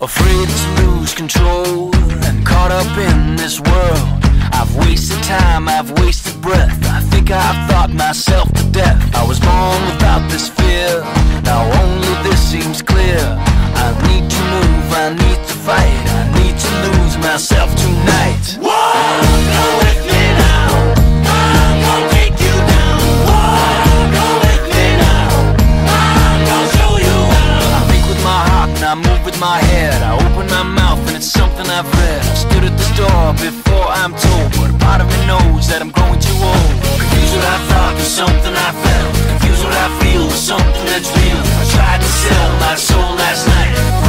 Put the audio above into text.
Afraid to lose control and caught up in this world. I've wasted time, I've wasted breath. I think I've thought myself to death. I was born without this fear, now only this seems clear. I need to move, I need to fight, I need to lose myself tonight. Whoa, go with me now, I'm gonna take you down. Whoa, go with me now, I'm gonna show you how. I think with my heart and I move with my head. I open my mouth and it's something I've read. I stood at this door before I'm told, but a part of me knows that I'm growing too old. Confused what I thought with something I felt, confused what I feel with something that's real. I tried to sell my soul last night.